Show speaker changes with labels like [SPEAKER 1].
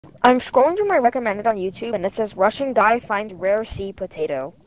[SPEAKER 1] I'm scrolling through my recommended on YouTube, and it says Russian guy finds rare sea potato.